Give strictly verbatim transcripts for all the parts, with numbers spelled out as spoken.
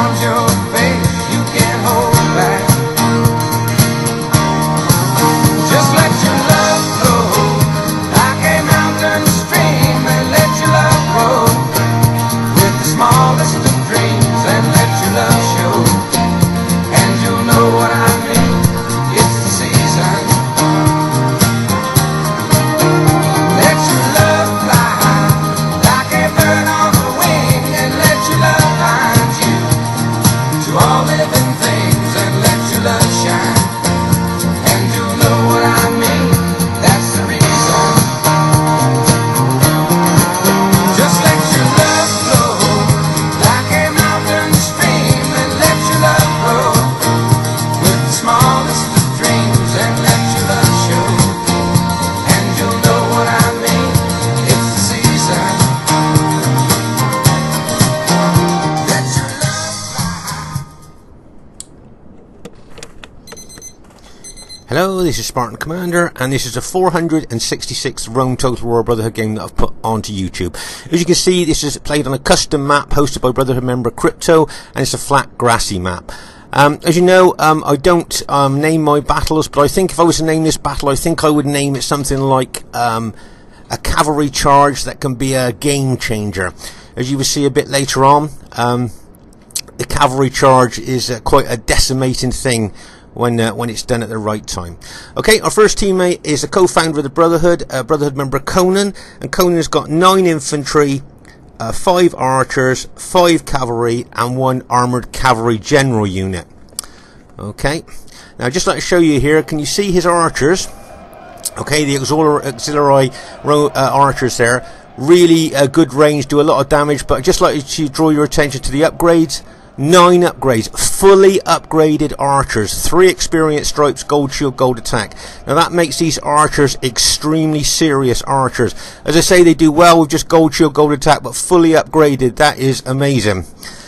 around your face, you can't hold back. Just let your love flow like a mountain stream, and let your love grow with the smallest of dreams, and let your love show, and you'll know what I mean. It's the season. Let your love fly like a bird on the wing, and let your love find you to all living things, and let your love shine, and you'll know what I mean. That's the reason. Just let your love flow like a mountain stream, and let your love grow with the smallest of dreams, and let your love show, and you'll know what I mean. It's the season. Let your love fly. Hello, this is Spartan Commander, and this is the four hundred sixty-sixth Rome Total War Brotherhood game that I've put onto YouTube. As you can see, this is played on a custom map hosted by Brotherhood member Crypto, and it's a flat grassy map. Um, as you know, um, I don't um, name my battles, but I think if I was to name this battle, I think I would name it something like um, a cavalry charge that can be a game changer. As you will see a bit later on, um, the cavalry charge is uh, quite a decimating thing when uh, when it's done at the right time. Okay, our first teammate is a co-founder of the Brotherhood, uh, Brotherhood member Conan, and Conan has got nine infantry, uh, five archers, five cavalry, and one armoured cavalry general unit. Okay, now just like to show you here, can you see his archers? Okay, the auxiliary, auxiliary uh, archers there, really uh, good range, do a lot of damage, but I'd just like to draw your attention to the upgrades. Nine upgrades, fully upgraded archers, three experience stripes, gold shield, gold attack. Now that makes these archers extremely serious archers. As I say, they do well with just gold shield, gold attack, but fully upgraded, that is amazing.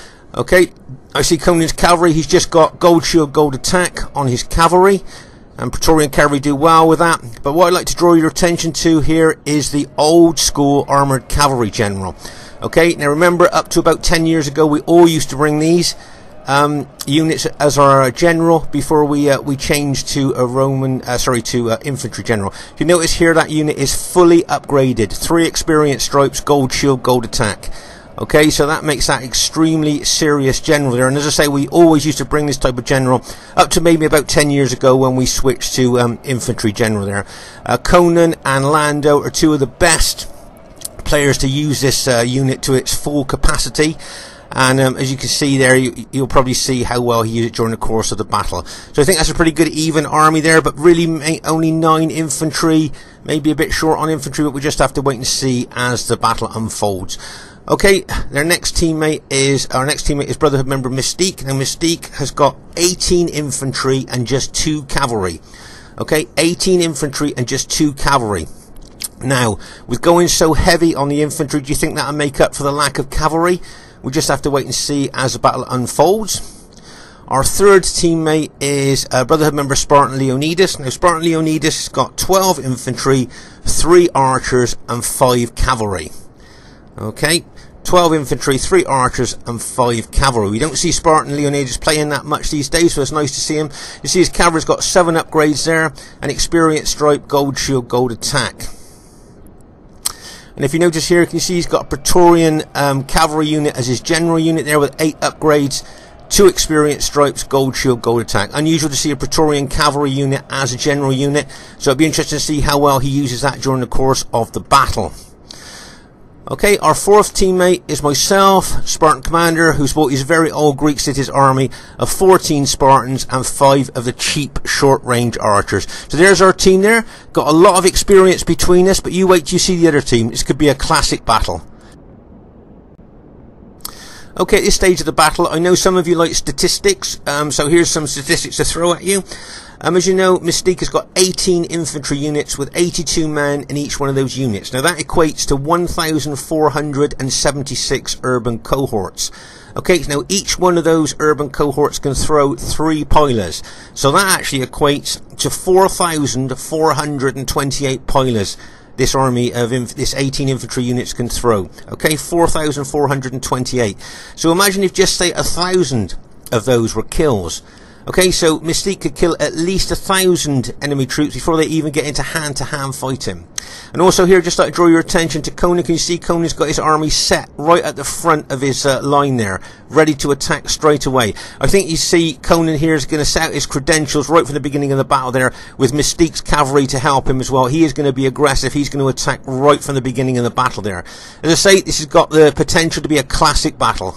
Okay, I see Conan's cavalry, he's just got gold shield, gold attack on his cavalry, and Praetorian cavalry do well with that. But what I'd like to draw your attention to here is the old school armoured cavalry general. Okay, now remember, up to about ten years ago, we all used to bring these um, units as our general before we uh, we changed to a Roman, uh, sorry, to uh, infantry general. If you notice here, that unit is fully upgraded, three experience stripes, gold shield, gold attack. Okay, so that makes that extremely serious general there. And as I say, we always used to bring this type of general up to maybe about ten years ago when we switched to um, infantry general there. Uh, Conan and Lando are two of the best players to use this uh, unit to its full capacity, and um, as you can see there, you, you'll probably see how well he used it during the course of the battle. So I think that's a pretty good even army there, but really only nine infantry, maybe a bit short on infantry, but we just have to wait and see as the battle unfolds. Okay, their next teammate is our next teammate is Brotherhood member Mystique. Now Mystique has got eighteen infantry and just two cavalry. Okay, eighteen infantry and just two cavalry. Now, with going so heavy on the infantry, do you think that'll make up for the lack of cavalry? We'll just have to wait and see as the battle unfolds. Our third teammate is uh, Brotherhood member Spartan Leonidas. Now, Spartan Leonidas has got twelve infantry, three archers, and five cavalry. Okay, twelve infantry, three archers, and five cavalry. We don't see Spartan Leonidas playing that much these days, so it's nice to see him. You see his cavalry's got seven upgrades there, an experience stripe, gold shield, gold attack. And if you notice here, you can see he's got a Praetorian um, cavalry unit as his general unit there with eight upgrades, two experience stripes, gold shield, gold attack. Unusual to see a Praetorian cavalry unit as a general unit, so it'd be interesting to see how well he uses that during the course of the battle. Okay, our fourth teammate is myself, Spartan Commander, who's brought his very old Greek cities army of fourteen Spartans and five of the cheap short-range archers. So there's our team there. Got a lot of experience between us, but you wait till you see the other team. This could be a classic battle. Okay, at this stage of the battle, I know some of you like statistics, um, so here's some statistics to throw at you. Um, as you know, Mystique has got eighteen infantry units with eighty-two men in each one of those units. Now that equates to one thousand four hundred seventy-six urban cohorts. Okay, now each one of those urban cohorts can throw three pilers. So that actually equates to four thousand four hundred twenty-eight pilers this army of inf this eighteen infantry units can throw. Okay, four thousand four hundred twenty-eight. So imagine if just say a thousand of those were kills. Okay, so Mystique could kill at least a thousand enemy troops before they even get into hand-to-hand fighting. And also here, just like to draw your attention to Conan. Can you see Conan's got his army set right at the front of his uh, line there, ready to attack straight away. I think you see Conan here is going to set out his credentials right from the beginning of the battle there, with Mystique's cavalry to help him as well. He is going to be aggressive. He's going to attack right from the beginning of the battle there. As I say, this has got the potential to be a classic battle.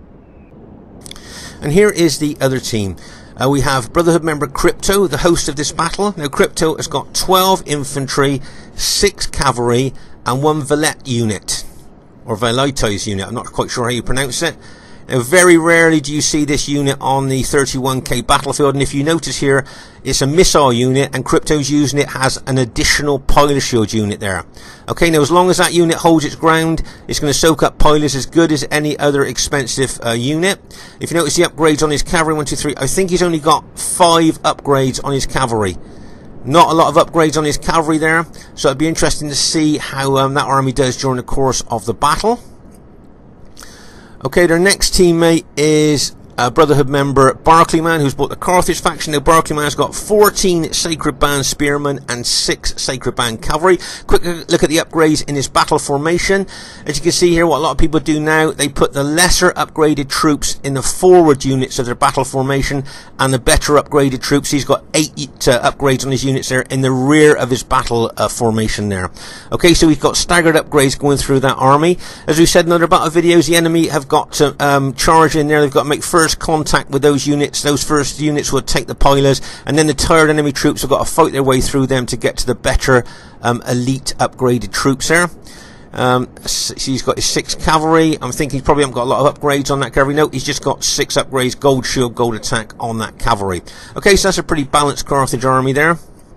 And here is the other team. Uh, we have Brotherhood member Crypto, the host of this battle. Now, Crypto has got twelve infantry, six cavalry, and one Valette unit, or Velites unit. I'm not quite sure how you pronounce it. Now, very rarely do you see this unit on the thirty-one K battlefield, and if you notice here, it's a missile unit, and Crypto's using it has an additional pilot shield unit there. Okay, now as long as that unit holds its ground, it's going to soak up pilots as good as any other expensive uh, unit. If you notice the upgrades on his cavalry, one, two, three, I think he's only got five upgrades on his cavalry. Not a lot of upgrades on his cavalry there, so it'd be interesting to see how um, that army does during the course of the battle. Okay, their next teammate is a Brotherhood member, BARCLAYMAN, who's bought the Carthage faction. Now, BARCLAYMAN has got fourteen Sacred Band Spearmen and six Sacred Band Cavalry. Quick look at the upgrades in his battle formation. As you can see here, what a lot of people do now, they put the lesser upgraded troops in the forward units of their battle formation, and the better upgraded troops, he's got eight uh, upgrades on his units there in the rear of his battle uh, formation there. Okay, so we've got staggered upgrades going through that army. As we said in other battle videos, the enemy have got to um, charge in there. They've got to make first contact with those units. Those first units will take the pilers, and then the tired enemy troops have got to fight their way through them to get to the better um, elite upgraded troops there. Um, so he's got his six cavalry. I'm thinking he's probably haven't got a lot of upgrades on that cavalry. No, he's just got six upgrades, gold shield, gold attack on that cavalry. Okay, so that's a pretty balanced Carthage army there.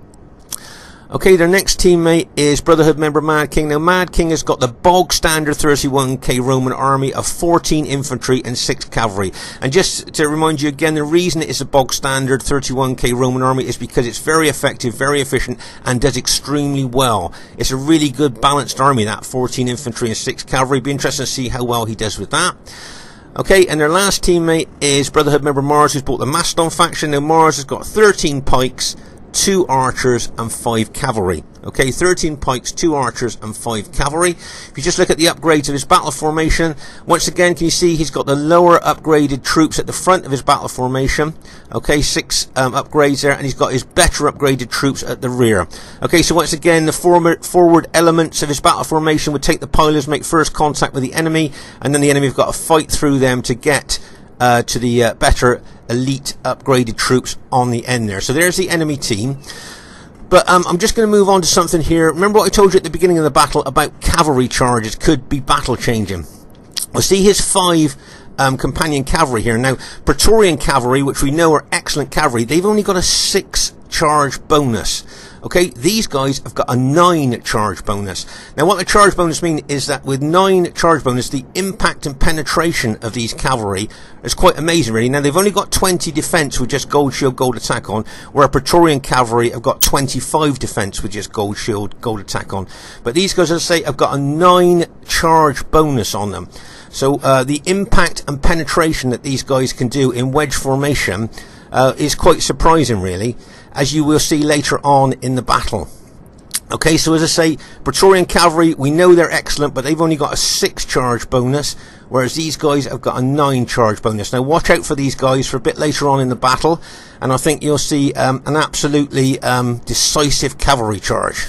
Okay, their next teammate is Brotherhood member MADKING. Now, MADKING has got the bog standard thirty-one K Roman army of fourteen infantry and six cavalry. And just to remind you again, the reason it is a bog standard thirty-one K Roman army is because it's very effective, very efficient, and does extremely well. It's a really good balanced army, that fourteen infantry and six cavalry. Be interesting to see how well he does with that. Okay, and their last teammate is Brotherhood member Mars, who's bought the Mastodon faction. Now, Mars has got thirteen pikes, two archers and five cavalry. Okay, thirteen pikes, two archers and five cavalry. If you just look at the upgrades of his battle formation, once again, can you see he's got the lower upgraded troops at the front of his battle formation. Okay, six um, upgrades there, and he's got his better upgraded troops at the rear. Okay, so once again, the forward, forward elements of his battle formation would take the pilers, make first contact with the enemy, and then the enemy have got to fight through them to get Uh, to the uh, better elite upgraded troops on the end there. So there's the enemy team. But um, I'm just going to move on to something here. Remember what I told you at the beginning of the battle about cavalry charges could be battle changing. Well, see his five um, companion cavalry here. Now, Praetorian cavalry, which we know are excellent cavalry, they've only got a six charge bonus. Okay, these guys have got a nine charge bonus. Now, what the charge bonus means is that with nine charge bonus, the impact and penetration of these cavalry is quite amazing, really. Now, they've only got twenty defense with just gold shield, gold attack on, where Praetorian cavalry have got twenty-five defense with just gold shield, gold attack on. But these guys, as I say, have got a nine charge bonus on them. So uh, the impact and penetration that these guys can do in wedge formation uh, is quite surprising, really, as you will see later on in the battle. Okay, so as I say, Praetorian cavalry, we know they're excellent, but they've only got a six charge bonus, whereas these guys have got a nine charge bonus. Now, watch out for these guys for a bit later on in the battle, and I think you'll see um, an absolutely um, decisive cavalry charge.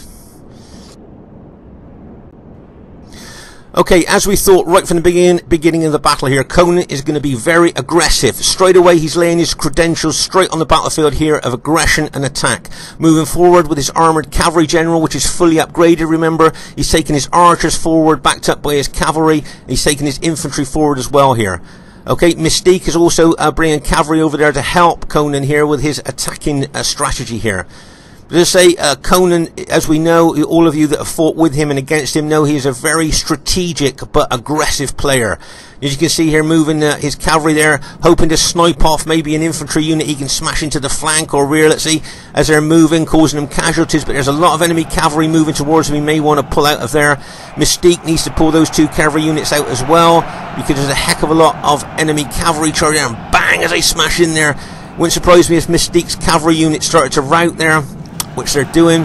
Okay, as we thought right from the begin beginning of the battle here, Conan is going to be very aggressive. Straight away, he's laying his credentials straight on the battlefield here of aggression and attack. Moving forward with his armoured cavalry general, which is fully upgraded, remember. He's taking his archers forward, backed up by his cavalry. He's taking his infantry forward as well here. Okay, Mystique is also uh, bringing cavalry over there to help Conan here with his attacking uh, strategy here. But as I say, uh, Conan, as we know, all of you that have fought with him and against him know he is a very strategic but aggressive player. As you can see here, moving uh, his cavalry there, hoping to snipe off maybe an infantry unit he can smash into the flank or rear, let's see, as they're moving, causing them casualties. But there's a lot of enemy cavalry moving towards him. He may want to pull out of there. Mystique needs to pull those two cavalry units out as well, because there's a heck of a lot of enemy cavalry charging there, and bang, as they smash in there. Wouldn't surprise me if Mystique's cavalry unit started to rout there, which they're doing.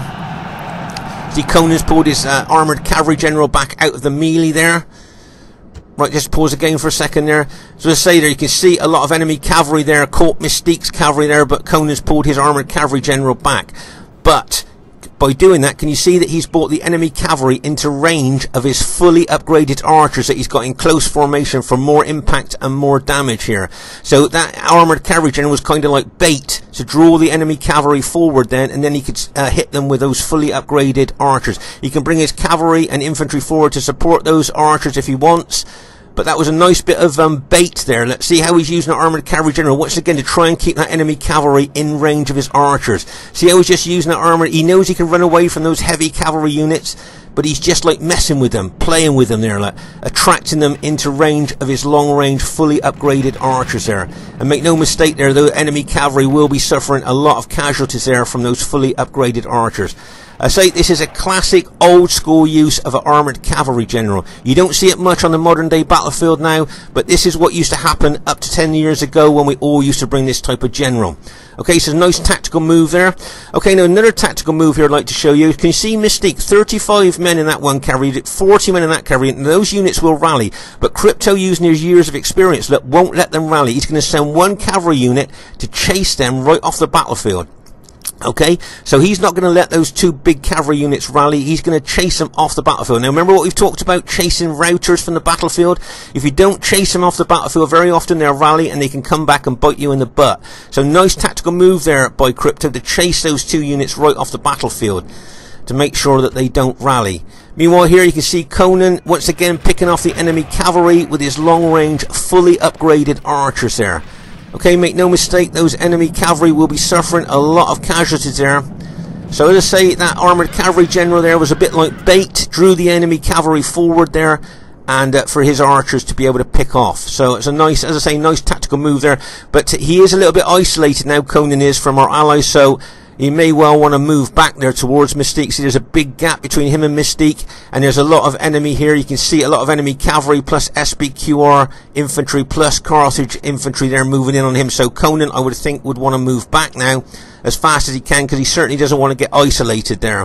See, Conan's pulled his uh, armoured cavalry general back out of the melee there. Right, just pause again for a second there. So as I say there, you can see a lot of enemy cavalry there, caught Mystique's cavalry there, but Conan's pulled his armoured cavalry general back. But by doing that, can you see that he's brought the enemy cavalry into range of his fully upgraded archers that he's got in close formation for more impact and more damage here. So that armoured cavalry general was kind of like bait to draw the enemy cavalry forward then, and then he could uh, hit them with those fully upgraded archers. He can bring his cavalry and infantry forward to support those archers if he wants. But that was a nice bit of um, bait there. Let's see how he's using an armoured cavalry general once again to try and keep that enemy cavalry in range of his archers. See how he's just using that armour. He knows he can run away from those heavy cavalry units, but he's just like messing with them, playing with them there, like attracting them into range of his long range fully upgraded archers there. And make no mistake there, the enemy cavalry will be suffering a lot of casualties there from those fully upgraded archers. I say this is a classic old school use of an armoured cavalry general. You don't see it much on the modern day battlefield now, but this is what used to happen up to ten years ago when we all used to bring this type of general. Okay, so nice tactical move there. Okay, now another tactical move here I'd like to show you. Can you see Mystique? thirty-five men in that one cavalry, forty men in that cavalry, and those units will rally. But Crypto, using his years of experience, won't let them rally. He's going to send one cavalry unit to chase them right off the battlefield. Okay, so he's not going to let those two big cavalry units rally. He's going to chase them off the battlefield. Now remember what we've talked about, chasing routers from the battlefield? If you don't chase them off the battlefield, very often they'll rally and they can come back and bite you in the butt. So nice tactical move there by Crypto to chase those two units right off the battlefield to make sure that they don't rally. Meanwhile here you can see Conan once again picking off the enemy cavalry with his long range fully upgraded archers there. Okay, make no mistake, those enemy cavalry will be suffering a lot of casualties there. So as I say, that armoured cavalry general there was a bit like bait, drew the enemy cavalry forward there, and uh, for his archers to be able to pick off. So it's a nice, as I say, nice tactical move there. But he is a little bit isolated now, Conan is, from our allies, so he may well want to move back there towards Mystique. See, there's a big gap between him and Mystique, and there's a lot of enemy here. You can see a lot of enemy cavalry plus S B Q R infantry plus Carthage infantry there moving in on him. So Conan, I would think, would want to move back now as fast as he can, because he certainly doesn't want to get isolated there.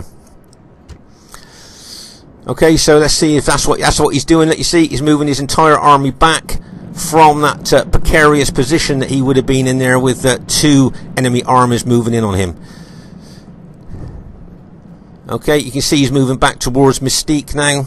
Okay, so let's see if that's what that's what he's doing. Let you see, he's moving his entire army back from that uh, precarious position that he would have been in there with uh, two enemy armies moving in on him. Okay, you can see he's moving back towards Mystique now,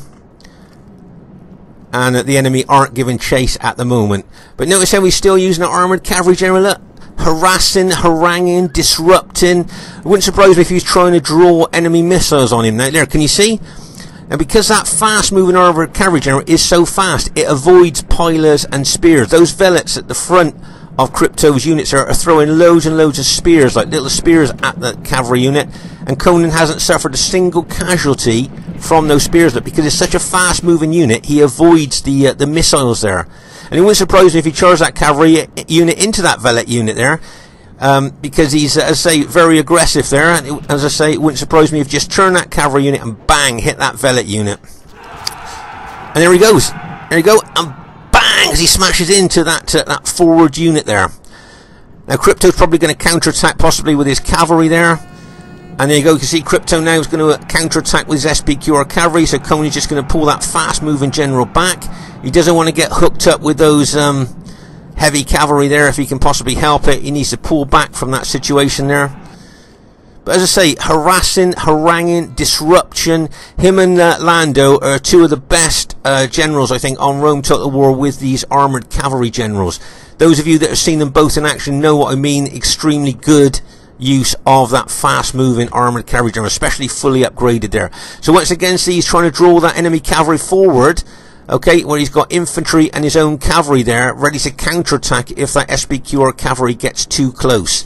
and uh, the enemy aren't giving chase at the moment. But notice how he's still using an armoured cavalry general. Look, harassing, haranguing, disrupting. It wouldn't surprise me if he's trying to draw enemy missiles on him. Now there, can you see? And because that fast moving armoured cavalry general is so fast, it avoids pilers and spears. Those velettes at the front of Crypto's units are, are throwing loads and loads of spears, like little spears at the cavalry unit, and Conan hasn't suffered a single casualty from those spears, but because it's such a fast moving unit, he avoids the uh, the missiles there. And it wouldn't surprise me if he charged that cavalry unit into that velet unit there, um, because he's, uh, as I say, very aggressive there. And it, as I say, it wouldn't surprise me if he just turned that cavalry unit and bang, hit that velet unit. And there he goes. There you go, and bang, as he smashes into that uh, that forward unit there. Now Crypto's probably going to counterattack possibly with his cavalry there. And there you go, you can see Crypto now is going to counterattack with his S B Q R cavalry, so Conan's just going to pull that fast moving general back. He doesn't want to get hooked up with those um, heavy cavalry there if he can possibly help it. He needs to pull back from that situation there. But as I say, harassing, haranguing, disruption. Him and uh, Lando are two of the best uh, generals, I think, on Rome Total War with these armoured cavalry generals. Those of you that have seen them both in action know what I mean. Extremely good use of that fast moving armoured cavalry general, especially fully upgraded there. So once again, see, he's trying to draw that enemy cavalry forward, okay, where he's got infantry and his own cavalry there ready to counterattack if that S B Q R cavalry gets too close.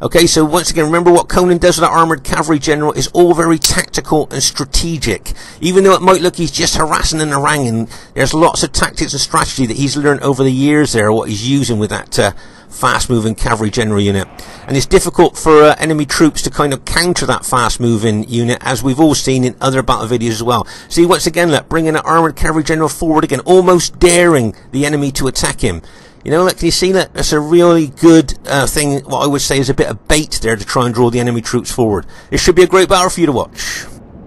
Okay, so once again, remember what Conan does with that armoured cavalry general is all very tactical and strategic. Even though it might look he's just harassing and haranguing, there's lots of tactics and strategy that he's learned over the years there, what he's using with that uh, fast-moving cavalry general unit. And it's difficult for uh, enemy troops to kind of counter that fast-moving unit, as we've all seen in other battle videos as well. See, once again, look, bringing an armoured cavalry general forward again, almost daring the enemy to attack him. You know, like, can you see that? That's a really good uh, thing, what I would say is a bit of bait there to try and draw the enemy troops forward. It should be a great battle for you to watch.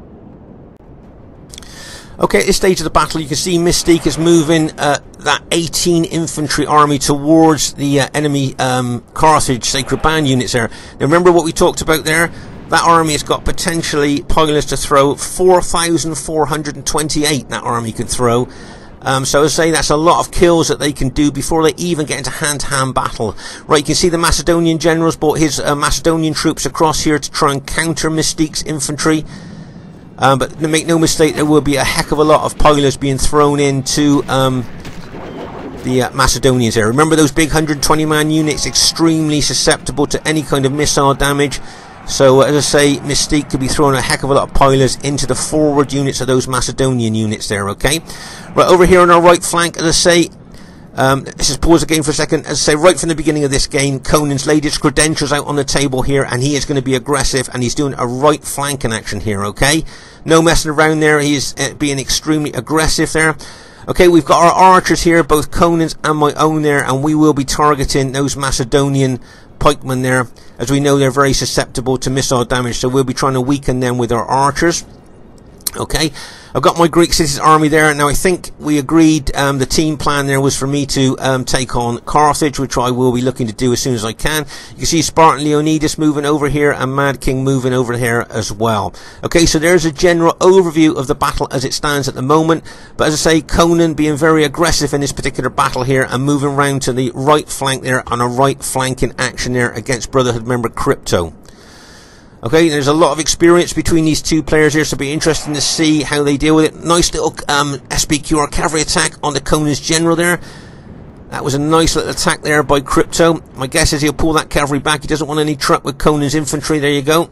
Okay, at this stage of the battle, you can see Mystique is moving uh, that eighteen infantry army towards the uh, enemy um, Carthage Sacred Band units there. Now, remember what we talked about there? That army has got potentially pilots to throw four thousand four hundred twenty-eight, that army can throw. Um, so I say that's a lot of kills that they can do before they even get into hand-to-hand battle. Right, you can see the Macedonian generals brought his uh, Macedonian troops across here to try and counter Mystique's infantry. Um, but make no mistake, there will be a heck of a lot of pilots being thrown into um, the uh, Macedonians there. Remember those big one hundred twenty man units, extremely susceptible to any kind of missile damage. So, as I say, Mystique could be throwing a heck of a lot of pilots into the forward units of those Macedonian units there, okay? Right, over here on our right flank, as I say, um, let's just pause the game for a second. As I say, right from the beginning of this game, Conan's laid his credentials out on the table here, and he is going to be aggressive, and he's doing a right flanking action here, okay? No messing around there, he's uh, being extremely aggressive there. Okay, we've got our archers here, both Conan's and my own there, and we will be targeting those Macedonian pikemen there. As we know, they're very susceptible to missile damage, so we'll be trying to weaken them with our archers. Okay, I've got my Greek citizens army there. Now I think we agreed, um, the team plan there was for me to um, take on Carthage, which I will be looking to do as soon as I can. You can see Spartan Leonidas moving over here and Mad King moving over here as well. Okay, so there's a general overview of the battle as it stands at the moment. But as I say, Conan being very aggressive in this particular battle here and moving round to the right flank there on a right flanking action there against Brotherhood member Crypto. Okay, there's a lot of experience between these two players here, so it'll be interesting to see how they deal with it. Nice little um, S P Q R cavalry attack on the Conan's general there. That was a nice little attack there by Crypto. My guess is he'll pull that cavalry back. He doesn't want any truck with Conan's infantry. There you go.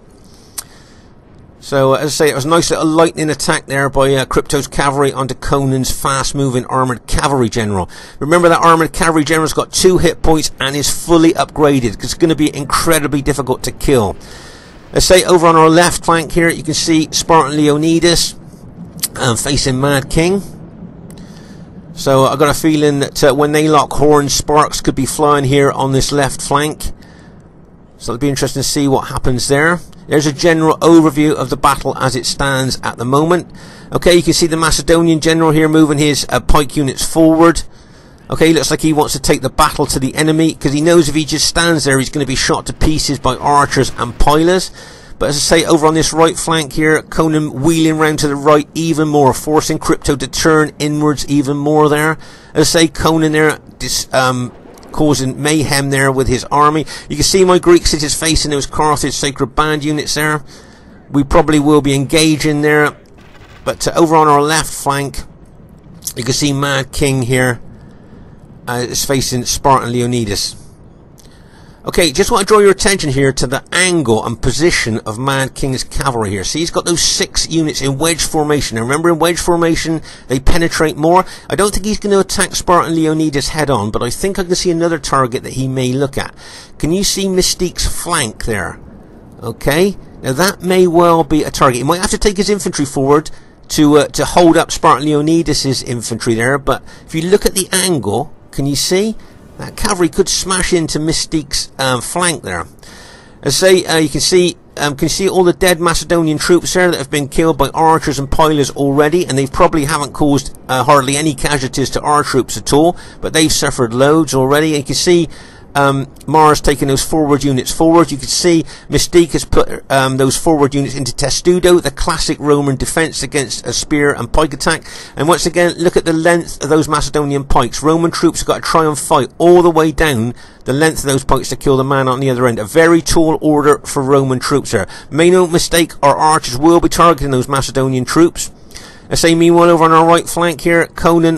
So, uh, as I say, it was a nice little lightning attack there by uh, Crypto's cavalry onto Conan's fast-moving armoured cavalry general. Remember that armoured cavalry general's got two hit points and is fully upgraded, because it's going to be incredibly difficult to kill. Let's say over on our left flank here, you can see Spartan Leonidas um, facing Mad King. So I've got a feeling that uh, when they lock horns, sparks could be flying here on this left flank. So it'll be interesting to see what happens there. There's a general overview of the battle as it stands at the moment. Okay, you can see the Macedonian general here moving his uh, pike units forward. Okay, looks like he wants to take the battle to the enemy, because he knows if he just stands there, he's going to be shot to pieces by archers and pilers. But as I say, over on this right flank here, Conan wheeling round to the right even more, forcing Crypto to turn inwards even more there. As I say, Conan there dis, um, causing mayhem there with his army. You can see my Greek cities facing those Carthage Sacred Band units there. We probably will be engaging there. But uh, over on our left flank, you can see Mad King here. Uh, is facing Spartan Leonidas. Okay, just want to draw your attention here to the angle and position of Mad King's cavalry here. See, he's got those six units in wedge formation. Now remember, in wedge formation, they penetrate more. I don't think he's going to attack Spartan Leonidas head on, but I think I can see another target that he may look at. Can you see Mystique's flank there? Okay, now that may well be a target. He might have to take his infantry forward to uh, to hold up Spartan Leonidas's infantry there, but if you look at the angle, can you see? That cavalry could smash into Mystique's um, flank there. As I say, uh, you can see um, can you see all the dead Macedonian troops there that have been killed by archers and pilers already, and they probably haven't caused uh, hardly any casualties to our troops at all, but they've suffered loads already. And you can see Um, Mars taking those forward units forward. You can see Mystique has put um, those forward units into Testudo, the classic Roman defense against a spear and pike attack. And once again, look at the length of those Macedonian pikes. Roman troops have got to try and fight all the way down the length of those pikes to kill the man on the other end. A very tall order for Roman troops there. Make no mistake, our archers will be targeting those Macedonian troops. I say, meanwhile, over on our right flank here, Conan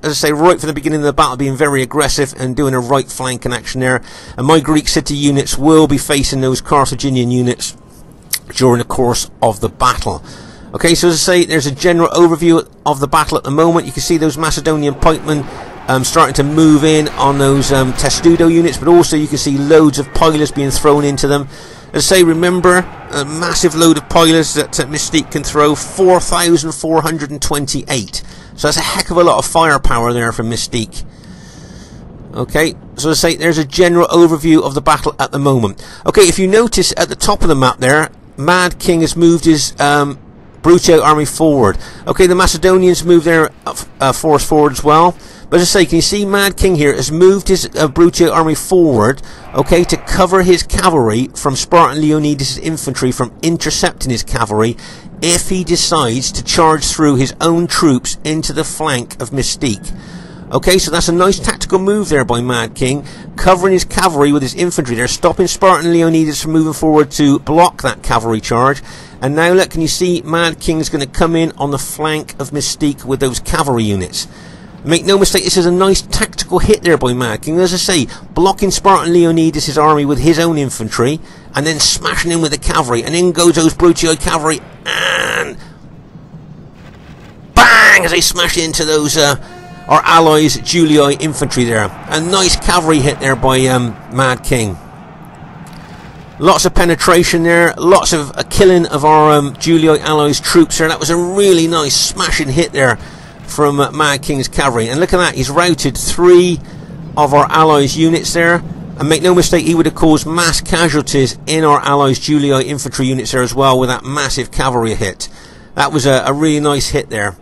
as I say, right from the beginning of the battle, being very aggressive and doing a right flanking action there. And my Greek city units will be facing those Carthaginian units during the course of the battle. Okay, so as I say, there's a general overview of the battle at the moment. You can see those Macedonian pikemen um, starting to move in on those um, testudo units, but also you can see loads of pilers being thrown into them. As I say, remember, a massive load of pilers that uh, Mystique can throw, four thousand four hundred twenty-eight. So that's a heck of a lot of firepower there from Mystique. Okay, so as I say, there's a general overview of the battle at the moment. Okay, if you notice at the top of the map there, Mad King has moved his um, Brutio army forward. Okay, the Macedonians moved their uh, force forward as well. But as I say, can you see Mad King here has moved his uh, Brutio army forward, okay, to cover his cavalry from Spartan Leonidas' infantry from intercepting his cavalry if he decides to charge through his own troops into the flank of Mystique. Okay, so that's a nice tactical move there by Mad King, covering his cavalry with his infantry there, stopping Spartan Leonidas from moving forward to block that cavalry charge. And now look, can you see Mad King's going to come in on the flank of Mystique with those cavalry units. Make no mistake, this is a nice tactical hit there by Mad King. As I say, blocking Spartan Leonidas' army with his own infantry, and then smashing in with the cavalry, and in goes those Brutio cavalry, and bang, as they smash into those uh, our allies' Julii infantry there. A nice cavalry hit there by um, Mad King. Lots of penetration there, lots of a killing of our um, Julii allies' troops there. That was a really nice smashing hit there from uh, Mad King's cavalry. And look at that, he's routed three of our allies' units there. And make no mistake, he would have caused mass casualties in our allies' Julii infantry units there as well with that massive cavalry hit. That was a, a really nice hit there.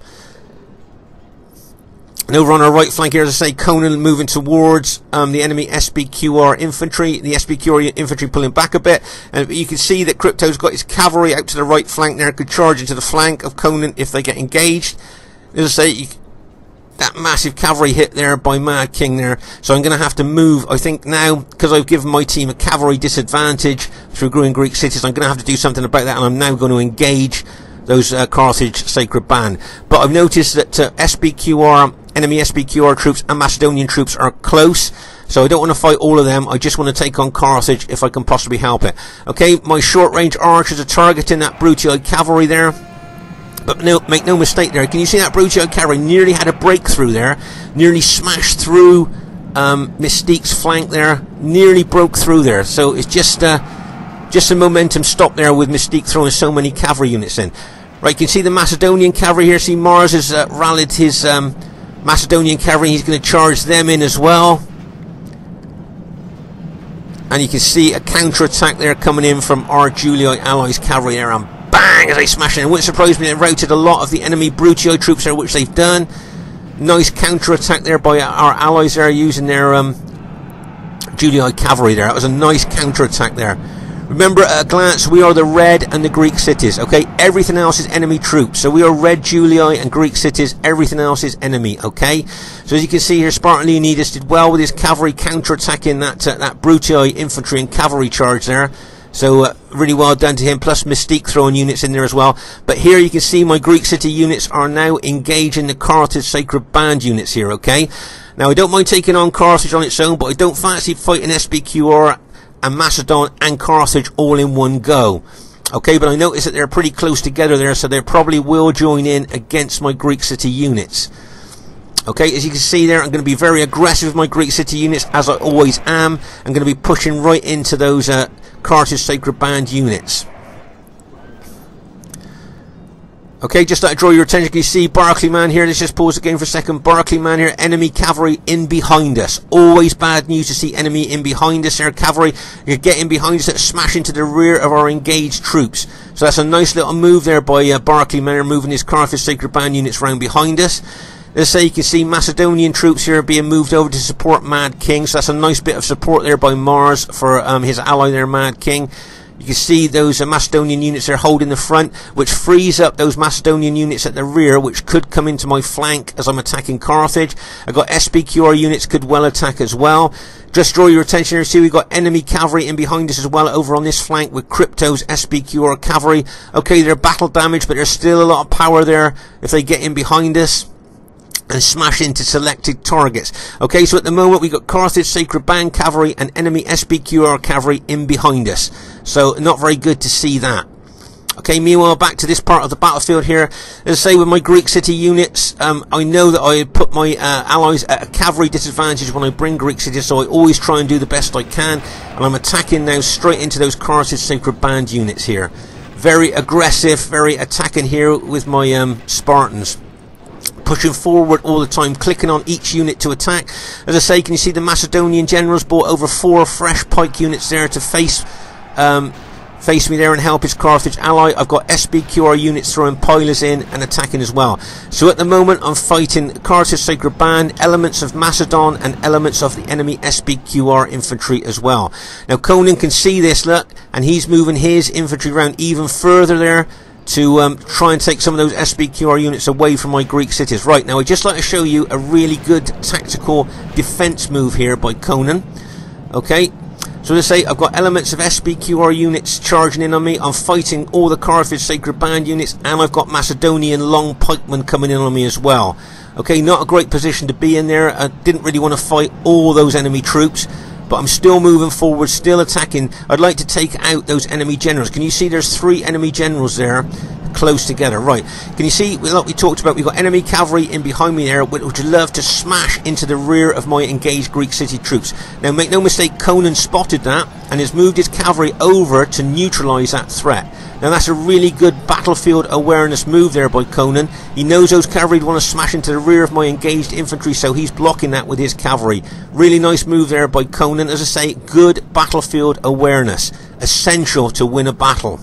And over on our right flank here, as I say, Conan moving towards um, the enemy S B Q R infantry. The S B Q R infantry pulling back a bit. And you can see that Crypto's got his cavalry out to the right flank there. Could charge into the flank of Conan if they get engaged. As I say, you, that massive cavalry hit there by Mad King there. So I'm going to have to move, I think now, because I've given my team a cavalry disadvantage through growing Greek cities, I'm going to have to do something about that. And I'm now going to engage those uh, Carthage Sacred Band. But I've noticed that uh, S B Q R, enemy S B Q R troops and Macedonian troops are close, so I don't want to fight all of them. I just want to take on Carthage if I can possibly help it. Okay, my short range archers are targeting that Brutio cavalry there, but no, make no mistake there, can you see that Brutio cavalry nearly had a breakthrough there, nearly smashed through um, Mystique's flank there, nearly broke through there. So it's just uh, just a momentum stop there with Mystique throwing so many cavalry units in. Right, you can see the Macedonian cavalry here. See, Mars has uh, rallied his um, Macedonian cavalry. He's going to charge them in as well. And you can see a counter-attack there coming in from our Julii allies cavalry there. And bang, as they smash in. It wouldn't surprise me, they routed a lot of the enemy Brutio troops there, which they've done. Nice counter-attack there by our allies there using their um, Julii cavalry there. That was a nice counter-attack there. Remember at a glance, we are the red and the Greek cities, okay? Everything else is enemy troops. So we are red Julii and Greek cities. Everything else is enemy, okay? So as you can see here, Spartan Leonidas did well with his cavalry counter-attacking that, uh, that Brutii infantry and cavalry charge there. So uh, really well done to him, plus Mystique throwing units in there as well. But here you can see my Greek city units are now engaging the Carthage Sacred Band units here, okay? Now I don't mind taking on Carthage on its own, but I don't fancy fighting S B Q R and Macedon and Carthage all in one go. Okay, but I notice that they're pretty close together there, so they probably will join in against my Greek city units. Okay, as you can see there, I'm going to be very aggressive with my Greek city units, as I always am. I'm going to be pushing right into those uh, Carthage Sacred Band units. Okay, just to draw your attention, can you see BARCLAYMAN here? Let's just pause the game for a second. BARCLAYMAN here, enemy cavalry in behind us. Always bad news to see enemy in behind us there. Cavalry, you get in behind us, smash into the rear of our engaged troops. So that's a nice little move there by uh, BARCLAYMAN, moving his Carthage Sacred Band units round behind us. Let's say you can see Macedonian troops here being moved over to support Mad King. So that's a nice bit of support there by Mars for um, his ally there, Mad King. You can see those uh, Macedonian units there holding the front, which frees up those Macedonian units at the rear, which could come into my flank as I'm attacking Carthage. I've got S B Q R units could well attack as well. Just draw your attention here, see we've got enemy cavalry in behind us as well over on this flank with Crypto's S B Q R cavalry. Okay, they're battle damaged, but there's still a lot of power there if they get in behind us. and smash into selected targets. Okay, so at the moment we've got Carthage Sacred Band Cavalry and enemy S B Q R Cavalry in behind us. So not very good to see that. Okay, meanwhile, back to this part of the battlefield here. As I say, with my Greek city units, um, I know that I put my uh, allies at a cavalry disadvantage when I bring Greek cities, so I always try and do the best I can. And I'm attacking now straight into those Carthage Sacred Band units here. Very aggressive, very attacking here with my um, Spartans. Pushing forward all the time, clicking on each unit to attack. As I say, can you see the Macedonian generals brought over four fresh pike units there to face um, face me there and help his Carthage ally. I've got S B Q R units throwing pilers in and attacking as well. So at the moment I'm fighting Carthage Sacred Band, elements of Macedon and elements of the enemy S B Q R infantry as well. Now Conan can see this, look, and he's moving his infantry around even further there to um, try and take some of those S B Q R units away from my Greek cities. Right, now I'd just like to show you a really good tactical defense move here by Conan. Okay, so as I say, I've got elements of S B Q R units charging in on me. I'm fighting all the Carthage Sacred Band units, and I've got Macedonian long pikemen coming in on me as well. Okay, not a great position to be in there. I didn't really want to fight all those enemy troops, but I'm still moving forward, still attacking. I'd like to take out those enemy generals. Can you see there's three enemy generals there close together? Right, can you see, like we talked about, we've got enemy cavalry in behind me there, which would love to smash into the rear of my engaged Greek city troops. Now make no mistake, Conan spotted that and has moved his cavalry over to neutralise that threat. Now that's a really good battlefield awareness move there by Conan. He knows those cavalry want to smash into the rear of my engaged infantry, so he's blocking that with his cavalry. Really nice move there by Conan. As I say, good battlefield awareness, essential to win a battle.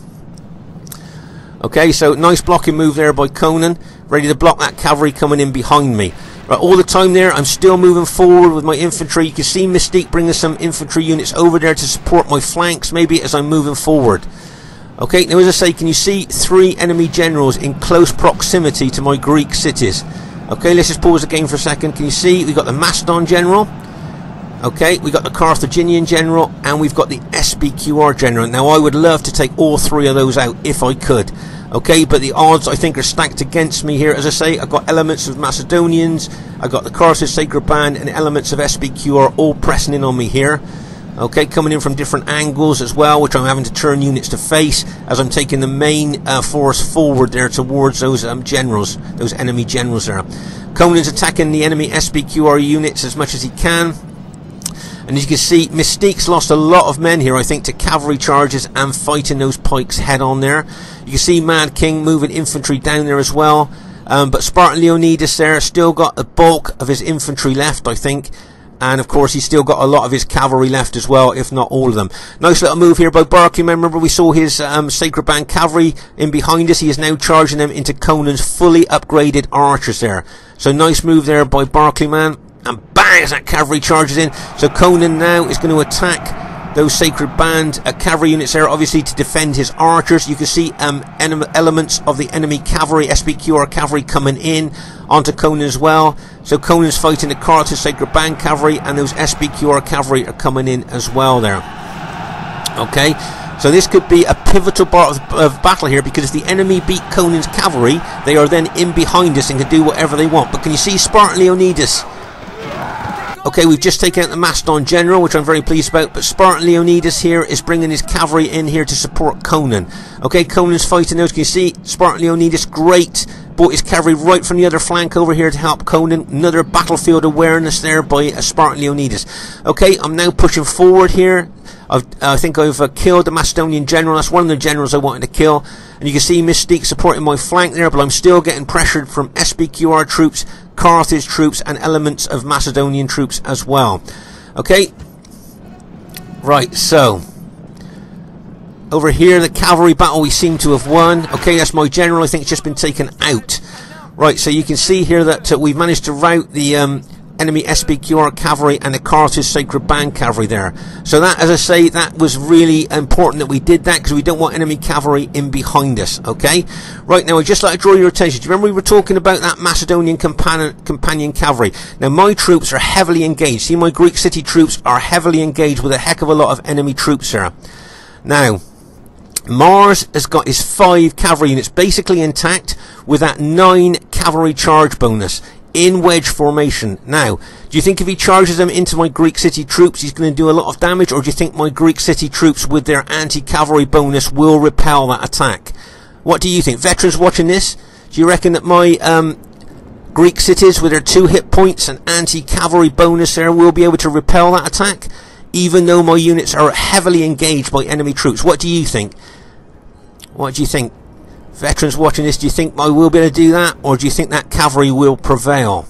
Okay, so nice blocking move there by Conan, ready to block that cavalry coming in behind me. Right, all the time there, I'm still moving forward with my infantry. You can see Mystique bringing some infantry units over there to support my flanks, maybe as I'm moving forward. Okay, now as I say, can you see three enemy generals in close proximity to my Greek cities? Okay, let's just pause the game for a second. Can you see we've got the Macedon general? Okay, we've got the Carthaginian general, and we've got the S B Q R general. Now I would love to take all three of those out if I could. Okay, but the odds I think are stacked against me here. As I say, I've got elements of Macedonians, I've got the Carthage Sacred Band and elements of S B Q R all pressing in on me here. Okay, coming in from different angles as well, which I'm having to turn units to face as I'm taking the main uh, force forward there towards those um, generals, those enemy generals there. Conan's attacking the enemy S B Q R units as much as he can. And as you can see, Mystique's lost a lot of men here, I think, to cavalry charges and fighting those pikes head on there. You can see Mad King moving infantry down there as well. Um, but Spartan Leonidas there still got the bulk of his infantry left, I think. And of course he's still got a lot of his cavalry left as well, if not all of them. Nice little move here by BARCLAYMAN. Remember we saw his um, Sacred Band cavalry in behind us. He is now charging them into Conan's fully upgraded archers there. So nice move there by BARCLAYMAN. And bang, as that cavalry charges in. So Conan now is going to attack those Sacred Band uh, cavalry units there, obviously to defend his archers. You can see um, elements of the enemy cavalry, S B Q R cavalry, coming in onto Conan as well. So Conan's fighting the Carthage Sacred Band cavalry, and those S B Q R cavalry are coming in as well there. Okay, so this could be a pivotal part of, of battle here, because if the enemy beat Conan's cavalry, they are then in behind us and can do whatever they want. But can you see Spartan Leonidas? Okay, we've just taken out the Macedon general, which I'm very pleased about, but Spartan Leonidas here is bringing his cavalry in here to support Conan. Okay, Conan's fighting those. Can you see Spartan Leonidas? Great. Brought his cavalry right from the other flank over here to help Conan. Another battlefield awareness there by uh, Spartan Leonidas. Okay, I'm now pushing forward here. I've, uh, I think I've uh, killed the Macedonian general. That's one of the generals I wanted to kill. And you can see Mystique supporting my flank there, but I'm still getting pressured from S B Q R troops, Carthage troops, and elements of Macedonian troops as well. Okay. Right, so over here, the cavalry battle we seem to have won. Okay, that's my general. I think it's just been taken out. Right, so you can see here that uh, we've managed to rout the um, enemy S B Q R cavalry and the Carthage Sacred Band cavalry there. So that, as I say, that was really important that we did that, because we don't want enemy cavalry in behind us. Okay, right, now I'd just like to draw your attention. Do you remember we were talking about that Macedonian companion, companion cavalry? Now my troops are heavily engaged. See, my Greek city troops are heavily engaged with a heck of a lot of enemy troops here. Now Mars has got his five cavalry units basically intact, with that nine cavalry charge bonus in wedge formation. Now, do you think if he charges them into my Greek city troops, he's going to do a lot of damage, or do you think my Greek city troops with their anti-cavalry bonus will repel that attack? What do you think? Veterans watching this, do you reckon that my um, Greek cities with their two hit points and anti-cavalry bonus there will be able to repel that attack, even though my units are heavily engaged by enemy troops? What do you think? What do you think? Veterans watching this, do you think I will be able to do that, or do you think that cavalry will prevail?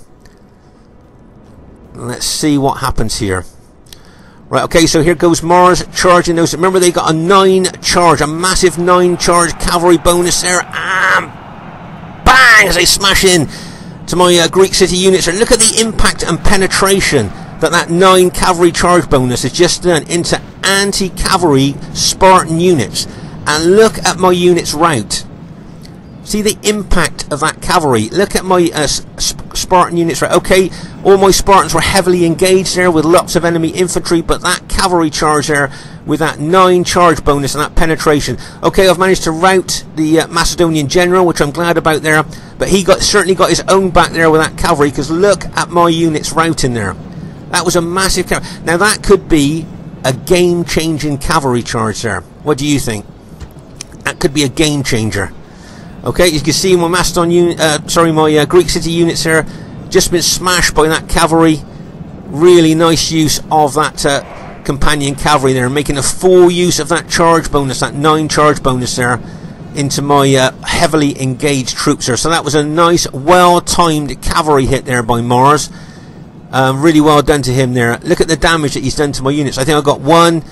Let's see what happens here. Right, okay, so here goes Mars charging those. Remember, they got a nine charge, a massive nine charge cavalry bonus there. And bang, as they smash in to my uh, Greek city units. And look at the impact and penetration that that nine cavalry charge bonus has just done into anti-cavalry Spartan units. And look at my unit's route. See the impact of that cavalry. Look at my uh, Spartan units, right? Okay, all my Spartans were heavily engaged there with lots of enemy infantry, but that cavalry charge there with that nine charge bonus and that penetration. Okay, I've managed to rout the uh, Macedonian general, which I'm glad about there, but he got certainly got his own back there with that cavalry, because look at my units routing there. That was a massive cavalry. Now that could be a game-changing cavalry charge there. What do you think? That could be a game changer. Okay, you can see my Macedon unit, uh, sorry, my uh, Greek city units here just been smashed by that cavalry. Really nice use of that uh, companion cavalry there, making a full use of that charge bonus, that nine charge bonus there, into my uh, heavily engaged troops there. So that was a nice, well-timed cavalry hit there by Mars. Um, really well done to him there. Look at the damage that he's done to my units. I think I got one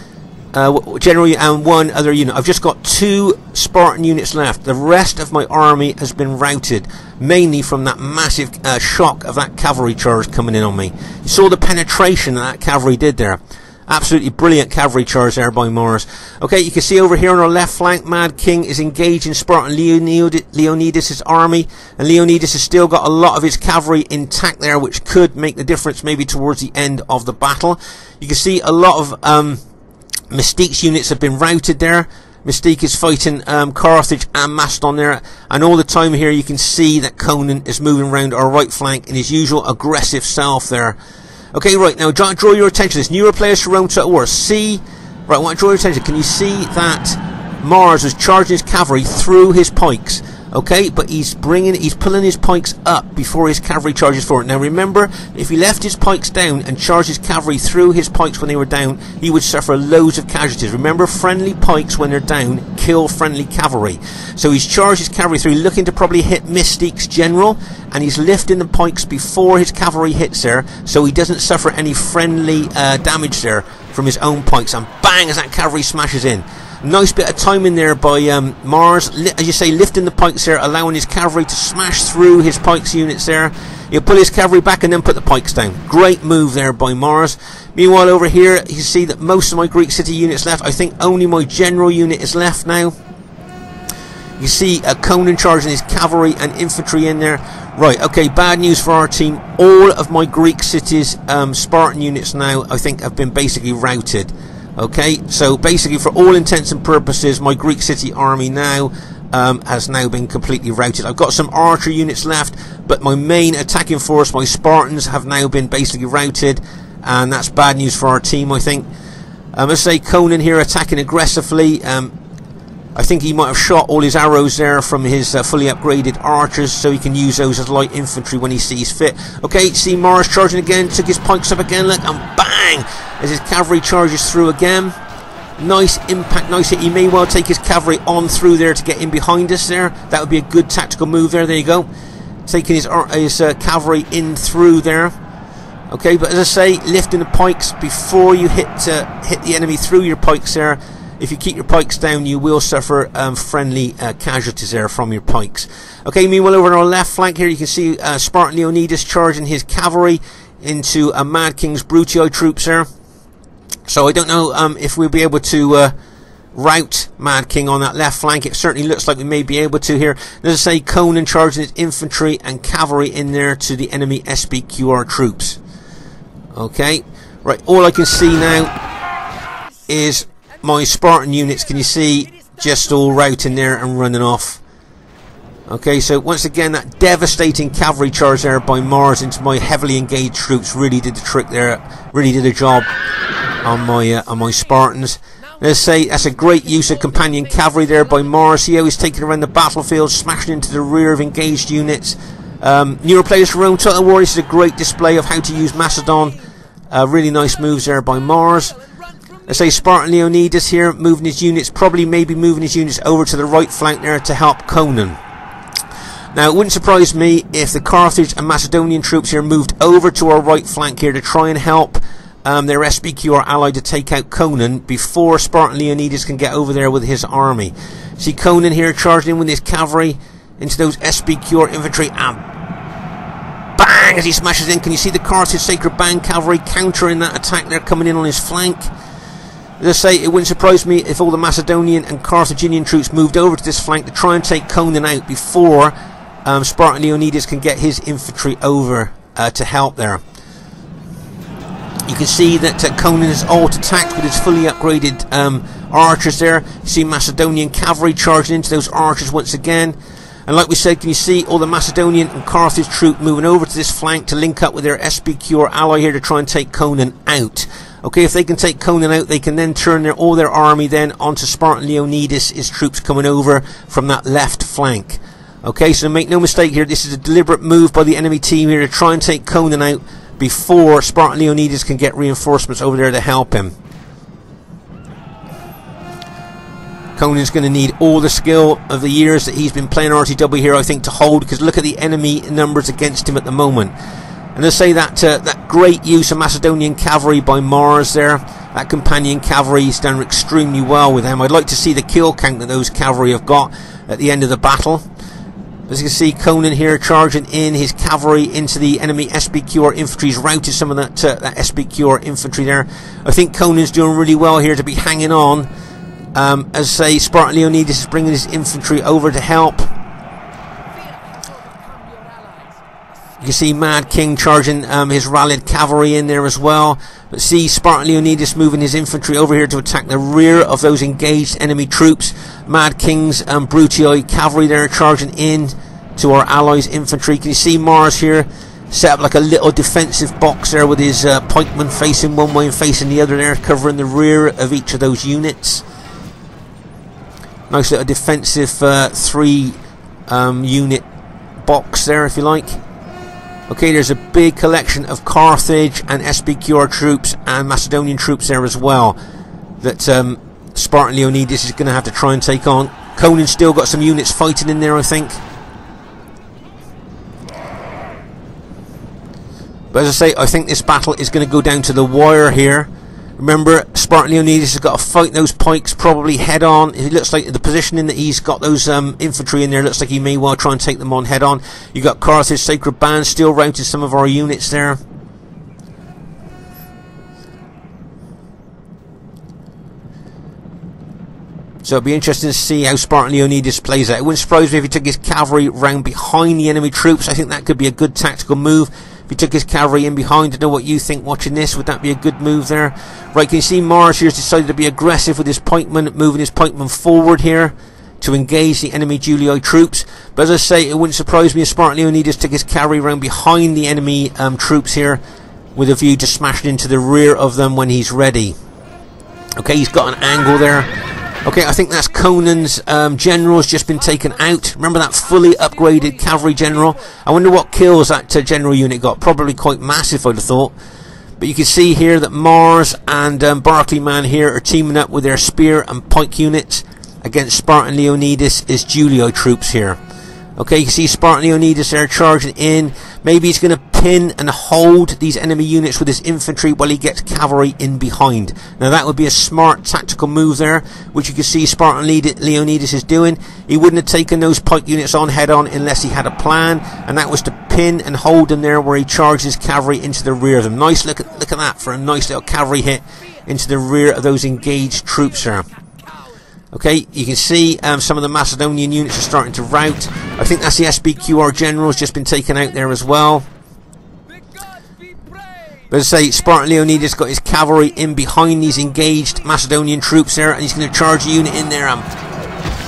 Uh, generally and one other unit. I've just got two Spartan units left. The rest of my army has been routed, mainly from that massive uh, shock of that cavalry charge coming in on me. You saw the penetration that that cavalry did there. Absolutely brilliant cavalry charge there by Mars. Okay, you can see over here on our left flank, Mad King is engaging Spartan Leonidas' army, and Leonidas has still got a lot of his cavalry intact there, which could make the difference maybe towards the end of the battle. You can see a lot of um, Mystique's units have been routed there. Mystique is fighting um, Carthage and Macedon there, and all the time here you can see that Conan is moving around our right flank in his usual aggressive self there. Okay, right, now draw, draw your attention to this. Newer players to Rome Total War. See, right, I want to draw your attention. Can you see that Mars was charging his cavalry through his pikes? Okay, but he's bringing, he's pulling his pikes up before his cavalry charges forward. Now remember, if he left his pikes down and charged his cavalry through his pikes when they were down, he would suffer loads of casualties. Remember, friendly pikes when they're down kill friendly cavalry. So he's charged his cavalry through, looking to probably hit Mystique's general, and he's lifting the pikes before his cavalry hits there, so he doesn't suffer any friendly uh, damage there from his own pikes. And bang, as that cavalry smashes in. Nice bit of timing there by um, Mars, as you say, lifting the pikes there, allowing his cavalry to smash through his pikes units there. He'll pull his cavalry back and then put the pikes down. Great move there by Mars. Meanwhile, over here, you see that most of my Greek city units left. I think only my general unit is left now. You see uh, Conan charging his cavalry and infantry in there. Right, okay, bad news for our team. All of my Greek cities, um, Spartan units now, I think, have been basically routed. Okay, so basically for all intents and purposes, my Greek city army now um, has now been completely routed. I've got some archer units left, but my main attacking force, my Spartans, have now been basically routed, and that's bad news for our team, I think. Um, let's say Conan here attacking aggressively. Um, I think he might have shot all his arrows there from his uh, fully upgraded archers, so he can use those as light infantry when he sees fit. Okay, see Mars charging again, took his pikes up again, look, and bang, as his cavalry charges through again. Nice impact, nice hit. He may well take his cavalry on through there to get in behind us there. That would be a good tactical move there. There you go, taking his, his uh, cavalry in through there. Okay, but as I say, lifting the pikes before you hit uh, hit the enemy through your pikes there. If you keep your pikes down, you will suffer um, friendly uh, casualties there from your pikes. Okay, meanwhile over on our left flank here, you can see uh, Spartan Leonidas charging his cavalry into uh, Mad King's Brutii troops there. So I don't know um, if we'll be able to uh, rout Mad King on that left flank. It certainly looks like we may be able to here. As I say, Conan charging his infantry and cavalry in there to the enemy S B Q R troops. Okay, right, all I can see now is my Spartan units, can you see, just all routing there and running off. Okay, so once again, that devastating cavalry charge there by Mars into my heavily engaged troops really did the trick there. Really did a job on my uh, on my Spartans. Let's say that's a great use of companion cavalry there by Mars. See how he's taking around the battlefield, smashing into the rear of engaged units. Um, newer players for Rome Total War, this is a great display of how to use Macedon. Uh, really nice moves there by Mars. Let's say Spartan Leonidas here, moving his units, probably maybe moving his units over to the right flank there to help Conan. Now, it wouldn't surprise me if the Carthage and Macedonian troops here moved over to our right flank here to try and help um, their S B Q, our ally, to take out Conan before Spartan Leonidas can get over there with his army. See Conan here charging in with his cavalry into those S B Q, our infantry, and bang, as he smashes in. Can you see the Carthage Sacred Band cavalry countering that attack there, coming in on his flank? As I say, it wouldn't surprise me if all the Macedonian and Carthaginian troops moved over to this flank to try and take Conan out before um, Spartan Leonidas can get his infantry over uh, to help there. You can see that uh, Conan is alt-attacked with his fully upgraded um, archers there. You see Macedonian cavalry charging into those archers once again. And like we said, can you see all the Macedonian and Carthage troops moving over to this flank to link up with their S B Q or ally here to try and take Conan out. Okay, if they can take Conan out, they can then turn their, all their army then onto Spartan Leonidas, his troops coming over from that left flank. Okay, so make no mistake here, this is a deliberate move by the enemy team here to try and take Conan out before Spartan Leonidas can get reinforcements over there to help him. Conan's going to need all the skill of the years that he's been playing R T W here, I think, to hold, because look at the enemy numbers against him at the moment. And let's say that uh, that great use of Macedonian cavalry by Mars there, that companion cavalry, he's done extremely well with them. I'd like to see the kill count that those cavalry have got at the end of the battle. As you can see, Conan here charging in his cavalry into the enemy S B Q or infantry. He's routed some of that, uh, that S B Q or infantry there. I think Conan's doing really well here to be hanging on. Um, as say, Spartan Leonidas is bringing his infantry over to help. You can see Mad King charging um, his rallied cavalry in there as well. But see Spartan Leonidas moving his infantry over here to attack the rear of those engaged enemy troops. Mad King's um, Brutii cavalry there charging in to our allies' infantry. Can you see Mars here set up like a little defensive box there with his uh, pikemen facing one way and facing the other there, covering the rear of each of those units. Nice little defensive uh, three um, unit box there, if you like. Okay, there's a big collection of Carthage and S B Q R troops and Macedonian troops there as well that um, Spartan Leonidas is going to have to try and take on. Conan's still got some units fighting in there, I think. But as I say, I think this battle is going to go down to the wire here. Remember, Spartan Leonidas has got to fight those pikes probably head on. It looks like the positioning that he's got those um, infantry in there looks like he may well try and take them on head on. You got Carthage Sacred Band still routing some of our units there. So it'll be interesting to see how Spartan Leonidas plays out. It wouldn't surprise me if he took his cavalry round behind the enemy troops. I think that could be a good tactical move. If he took his cavalry in behind, I don't know what you think watching this. Would that be a good move there? Right, can you see Mars here has decided to be aggressive with his pikemen, moving his pikemen forward here to engage the enemy Julii troops. But as I say, it wouldn't surprise me if Spartan Leonidas took his cavalry round behind the enemy um, troops here with a view to smash it into the rear of them when he's ready. Okay, he's got an angle there. Okay, I think that's Conan's um, general has just been taken out. Remember that fully upgraded cavalry general? I wonder what kills that uh, general unit got. Probably quite massive, I'd have thought. But you can see here that Mars and um, BARCLAYMAN here are teaming up with their spear and pike units against Spartan Leonidas' Julii troops here. Okay, you can see Spartan Leonidas there charging in. Maybe he's going to pin and hold these enemy units with his infantry while he gets cavalry in behind. Now that would be a smart tactical move there, which you can see Spartan Leonidas is doing. He wouldn't have taken those pike units on head on unless he had a plan, and that was to pin and hold them there where he charges cavalry into the rear of them. Nice, look at, look at that for a nice little cavalry hit into the rear of those engaged troops there. Okay, you can see um, some of the Macedonian units are starting to rout. I think that's the S B Q R general has just been taken out there as well. But as I say, Spartan Leonidas got his cavalry in behind these engaged Macedonian troops there, and he's going to charge a unit in there and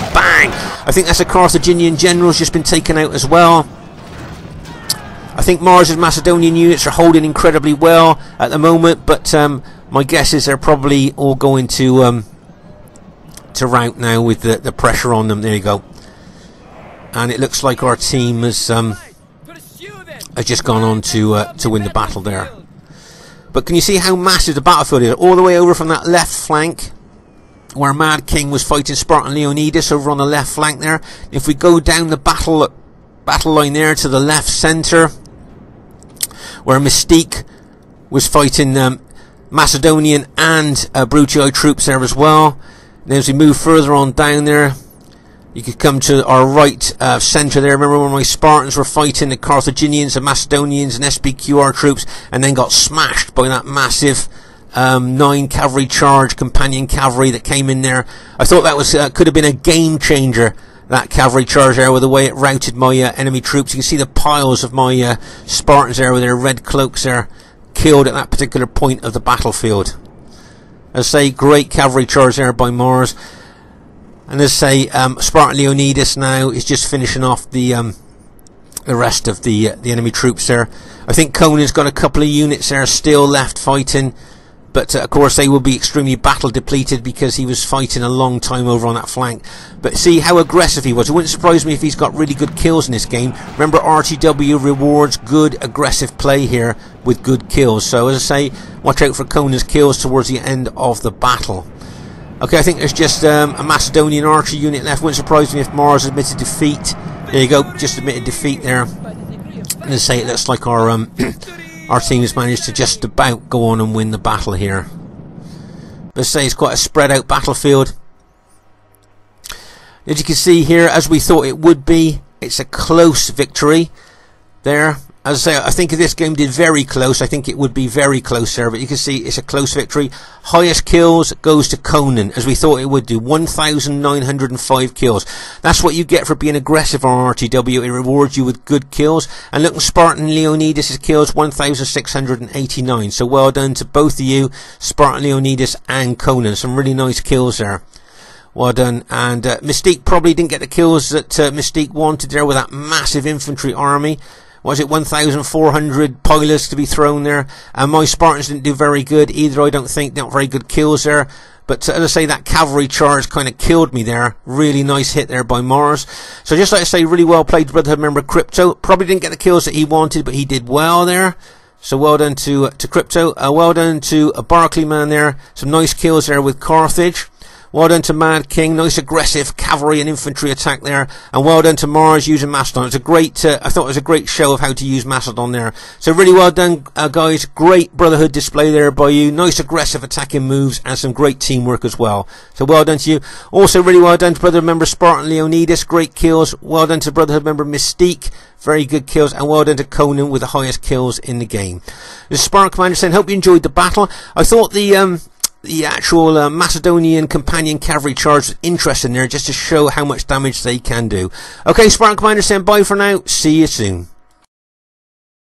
bang! I think that's a Carthaginian general's just been taken out as well. I think Mars's Macedonian units are holding incredibly well at the moment, but um, my guess is they're probably all going to um, to rout now with the, the pressure on them. There you go. And it looks like our team has um, has just gone on to uh, to win the battle there. But can you see how massive the battlefield is? All the way over from that left flank, where Mad King was fighting Spartan Leonidas over on the left flank there. If we go down the battle battle line there to the left centre, where Mystique was fighting um, Macedonian and uh, Brutii troops there as well. And as we move further on down there, you could come to our right uh, centre there. Remember when my Spartans were fighting the Carthaginians, the Macedonians and S B Q R troops, and then got smashed by that massive um, nine cavalry charge, companion cavalry that came in there. I thought that was uh, could have been a game changer, that cavalry charge there, with the way it routed my uh, enemy troops. You can see the piles of my uh, Spartans there with their red cloaks there, killed at that particular point of the battlefield. As I say, great cavalry charge there by Mars. And as I say, um, Spartan Leonidas now is just finishing off the um, the rest of the uh, the enemy troops there. I think Conan's got a couple of units there still left fighting, but uh, of course they will be extremely battle depleted because he was fighting a long time over on that flank. But see how aggressive he was. It wouldn't surprise me if he's got really good kills in this game. Remember, R T W rewards good aggressive play here with good kills. So as I say, watch out for Conan's kills towards the end of the battle. Okay, I think there's just um, a Macedonian archer unit left. Wouldn't surprise me if Mars admitted defeat. There you go, just admitted defeat there. And as I say, it looks like our um, our team has managed to just about go on and win the battle here. But as I say, it's quite a spread out battlefield. As you can see here, as we thought it would be, it's a close victory there. As I say, I think if this game did very close, I think it would be very close there, but you can see it's a close victory. Highest kills goes to Conan, as we thought it would do, one thousand nine hundred five kills. That's what you get for being aggressive on R T W. It rewards you with good kills. And look, Spartan Leonidas' kills, one thousand six hundred eighty-nine. So well done to both of you, Spartan Leonidas and Conan. Some really nice kills there. Well done. And uh, Mystique probably didn't get the kills that uh, Mystique wanted there with that massive infantry army. Was it one thousand four hundred pilots to be thrown there? And my Spartans didn't do very good either, I don't think. Not very good kills there. But uh, as I say, that cavalry charge kind of killed me there. Really nice hit there by Mars. So just like I say, really well played Brotherhood member Crypto. Probably didn't get the kills that he wanted, but he did well there. So well done to uh, to Crypto. Uh, well done to a BARCLAYMAN there. Some nice kills there with Carthage. Well done to Mad King, nice aggressive cavalry and infantry attack there, and well done to Mars using Mastodon. It's a great, uh, I thought it was a great show of how to use Mastodon there. So really well done, uh, guys. Great Brotherhood display there by you. Nice aggressive attacking moves and some great teamwork as well. So well done to you. Also really well done to Brotherhood member Spartan Leonidas. Great kills. Well done to Brotherhood member Mystique. Very good kills, and well done to Conan with the highest kills in the game. This is Spartan Commander saying, hope you enjoyed the battle. I thought the um. the actual uh, Macedonian companion cavalry charge was interesting there, just to show how much damage they can do. Okay, Spartan Commander saying bye for now. See you soon.